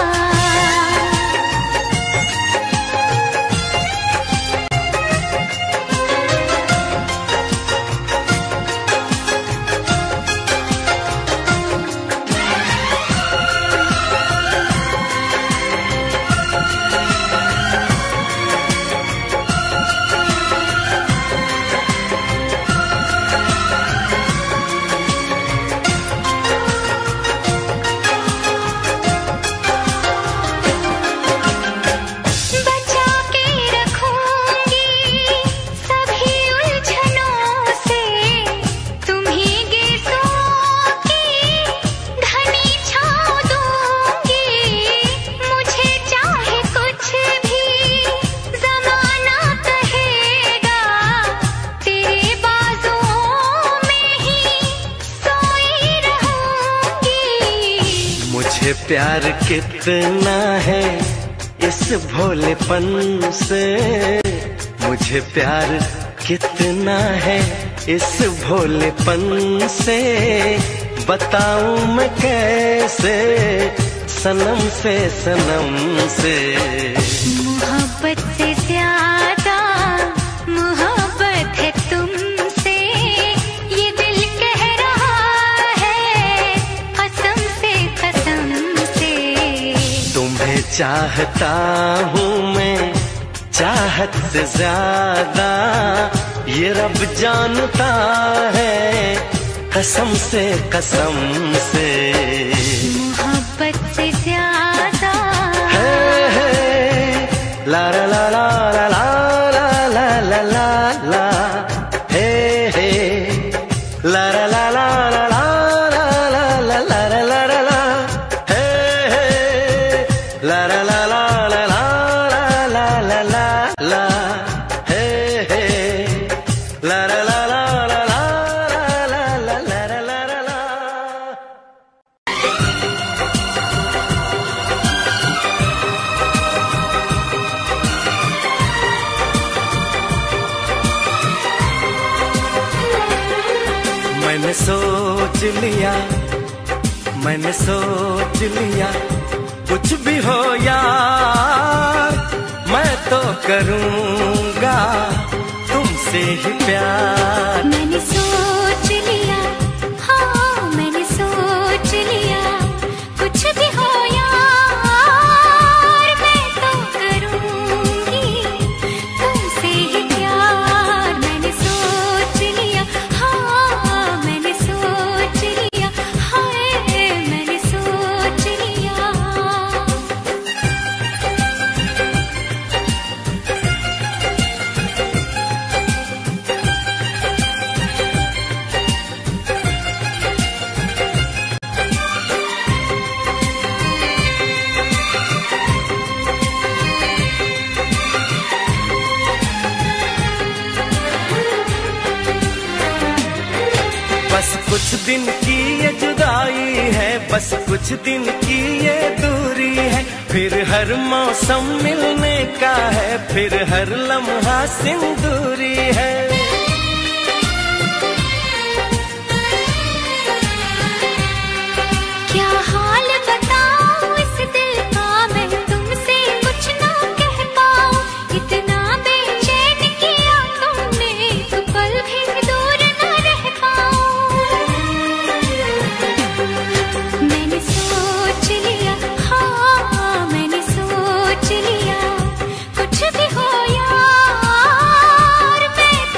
प्यार कितना है इस भोलेपन से, मुझे प्यार कितना है इस भोलेपन से, बताऊं मैं कैसे सनम से सनम से। मोहब्बत से ज्यादा मोहब्बत है तुमसे, ये दिल कह रहा है कसम से कसम से। तुम्हें चाहता हूँ मैं चाहत से ज्यादा, ये रब जानता है कसम से कसम से। मोहब्बत से ज्यादा है, है, ला ला ला ला ला ला ला ला ला ला, हे हे, ला ला ला ला ला ला ला ला ला ला ला ला ला, हे हे, ला ला ला ला ला ला ला ला ला ला, हे हे, ला ला ला ला ला ला ला ला ला ला ला ला। मैंने सोच लिया मैंने सोच लिया कुछ भी हो यार, मैं तो करूँगा तुमसे ही प्यार। मैंने सोच लिया, हाँ मैंने सोच लिया कुछ भी हो यार, मैं तो करूँगी तुमसे ही प्यार। मैंने सोच लिया, हाँ मैंने सोच लिया, हाय मैंने सोच लिया। बस कुछ दिन की ये जुदाई है, बस कुछ दिन की ये दूरी है, फिर हर मौसम मिलने का है, फिर हर लम्हा सिंदूरी है। क्या हाल बताऊं इस दिल का, मैं तुमसे कुछ ना कह पाऊं, इतना बेचैन किया तुमने तो पल भी दूर न रह पाऊं। मैंने सोच लिया, हाँ मैंने सोच लिया कुछ भी हो यार, मैं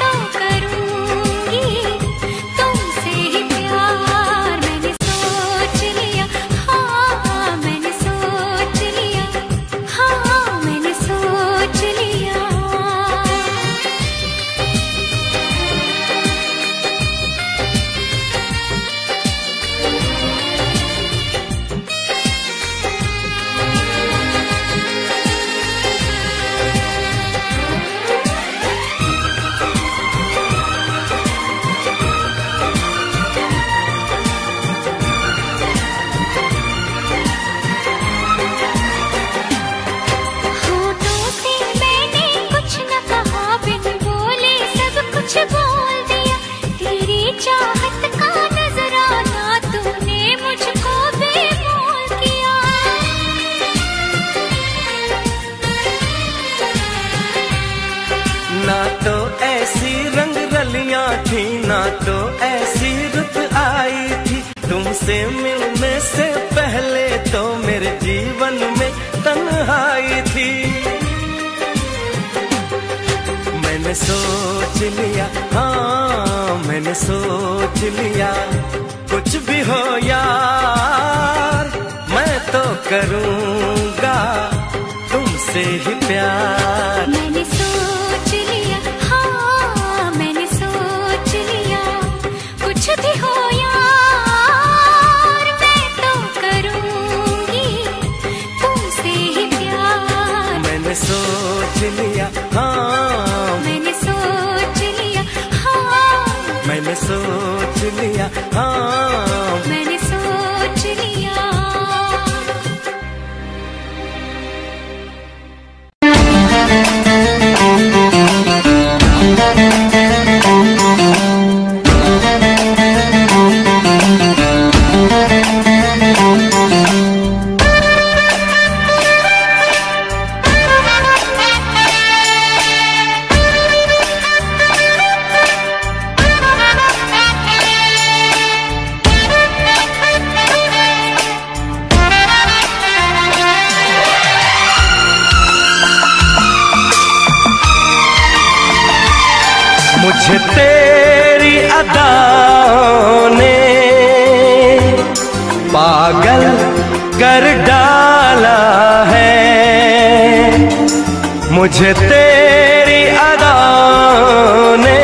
सुना तो ऐसी रुत आई थी, तुमसे मिलने से पहले तो मेरे जीवन में तन्हाई थी। मैंने सोच लिया, हाँ मैंने सोच लिया, कुछ भी हो यार मैं तो करूँगा तुमसे ही प्यार। मैंने सोच लिया, हाँ मैंने सोच लिया, कुछ भी हो यार मैं तो करूँगी तुमसे ही प्यार। मैंने सोच लिया, हाँ मैंने सोच लिया, हाँ मैंने सोच लिया, हाँ मैंने सोच लिया। मुझे तेरी अदाओं ने पागल कर डाला है, मुझे तेरी अदाओं ने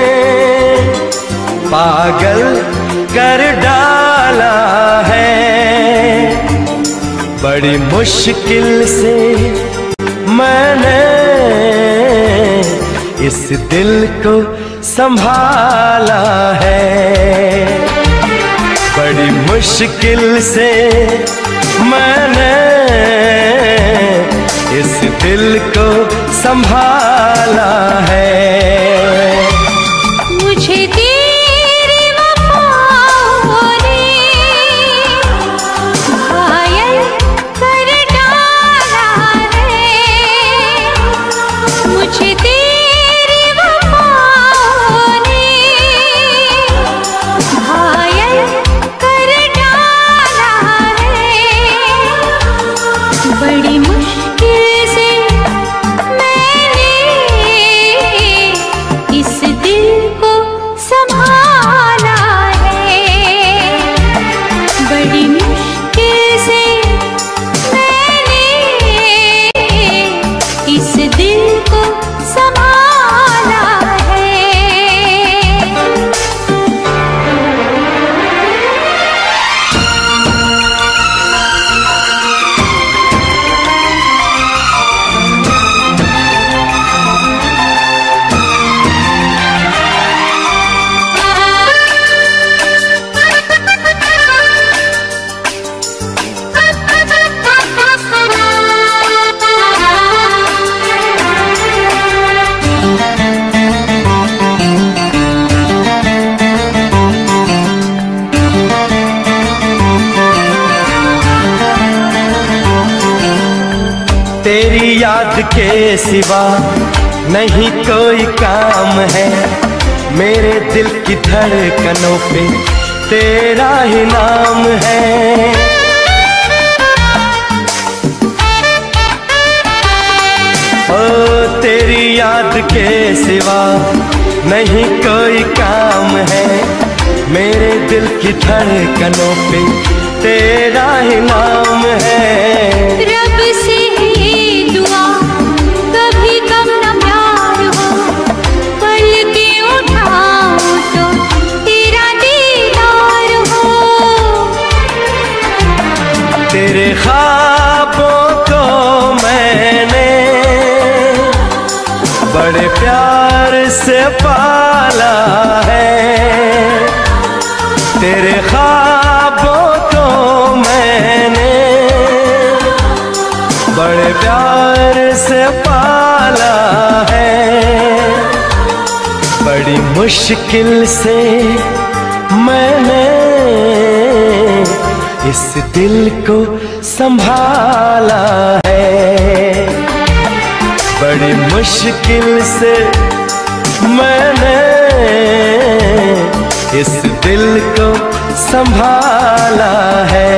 पागल कर डाला है। बड़ी मुश्किल से मैंने इस दिल को संभाला है, बड़ी मुश्किल से मैंने इस दिल को संभाला है। मुझे तेरी वफाओं ने घायल कर डाला है, मुझे तेरी वफाओं ने घायल कर डाला है। बड़ी मुश्किल से मैंने इस दिल को संभाला है, बड़ी मुश्किल से मैंने इस दिल को संभाला है। तेरी याद के सिवा नहीं कोई काम है, मेरे दिल की धड़कनों पे तेरा ही नाम है। ओ तेरी याद के सिवा नहीं कोई काम है, मेरे दिल की धड़कनों पे तेरा ही नाम है। रब से ये दुआ कभी कम न प्यार हो, पल के उठाओ तो तेरा दीदार हो। तेरे ख्वाबों को मैंने बड़े प्यार से पाला है, तेरे ख्वाबों को मैंने बड़े प्यार से पाला है। बड़ी मुश्किल से मैंने इस दिल को संभाला है, बड़ी मुश्किल से मैंने इस दिल को संभाला है।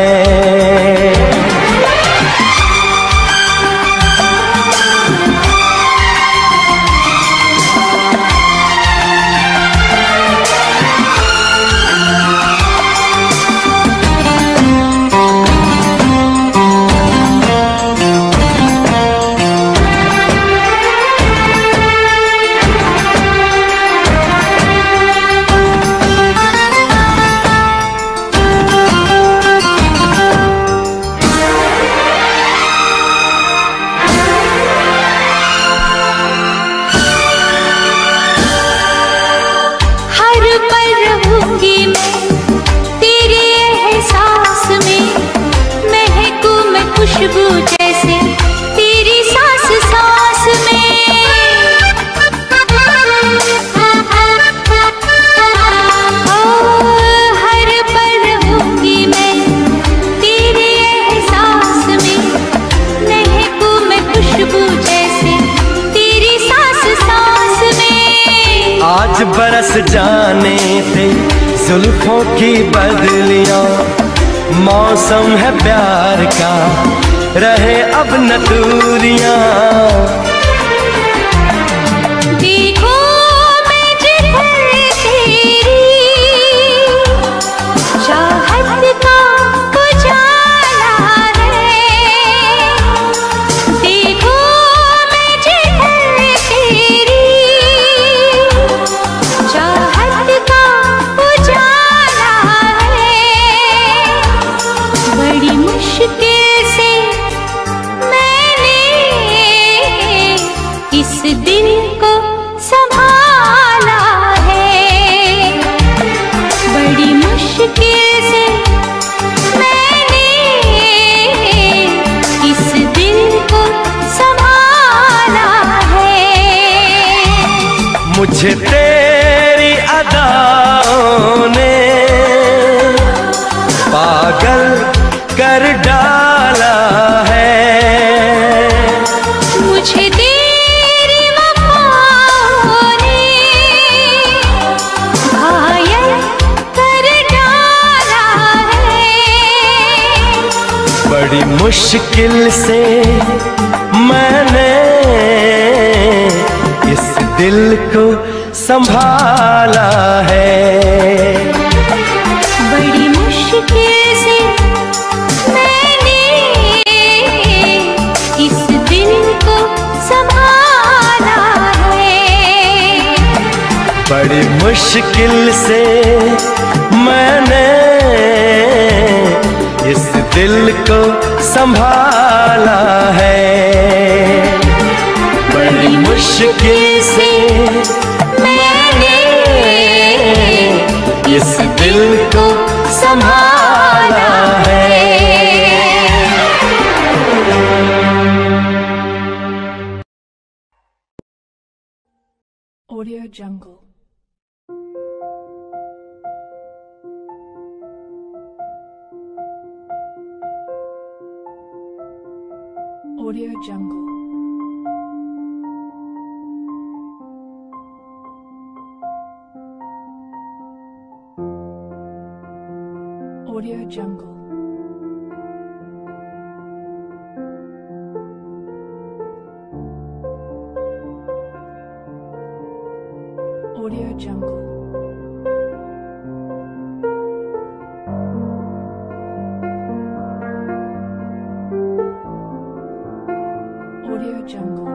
खुशबू जैसे तेरी सांस सांस में, ओ हर पल रहूंगी मैं तेरे एहसास में, महकूं मैं खुशबू जैसे तेरी सांस सांस में। आज बरस जाने दे जुल्फों की बदलियां, मौसम है प्यार का रहे अब न दूरियां। देखो मैं जिधर तेरी चाहत का उजाला है, देखो मैं जिधर तेरी चाहत का उजाला है। बड़ी मुश्किल से मैंने इस दिल को संभाला है, बड़ी मुश्किल से मैंने इस दिल को संभाला है। मुझे तेरी अदाओं ने पागल कर डाला है, मुझे तेरी वफाओं ने घायल कर डाला है। बड़ी मुश्किल से मैंने इस दिल को संभाला है, बड़ी मुश्किल से मैंने इस दिल को संभाला है, बड़ी मुश्किल से मैंने इस दिल को संभाला है, बड़ी मुश्किल से मैंने इस दिल को संभाला है। Audio Jungle. Audio Jungle. Audio Jungle. Audio Jungle. Audio Jungle.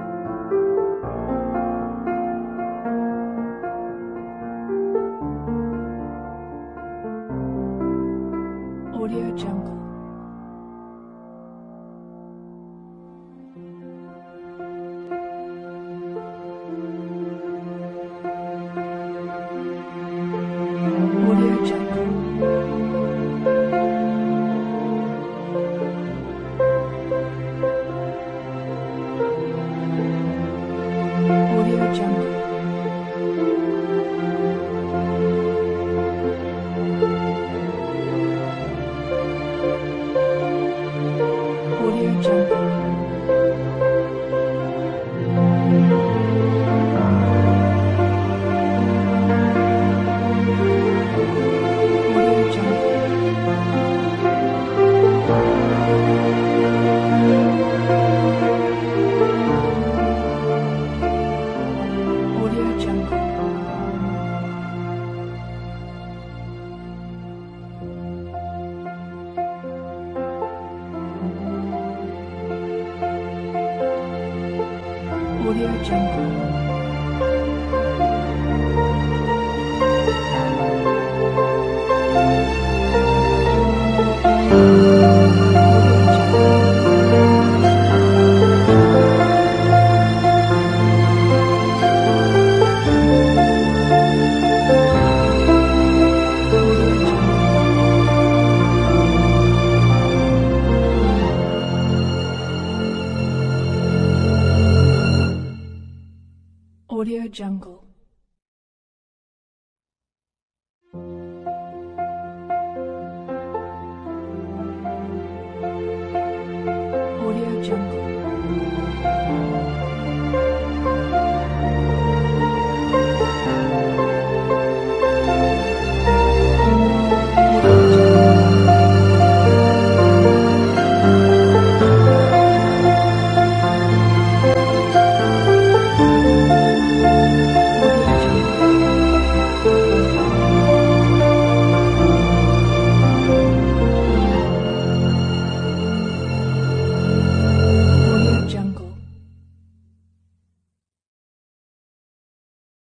Audio Jungle. Audio Jungle.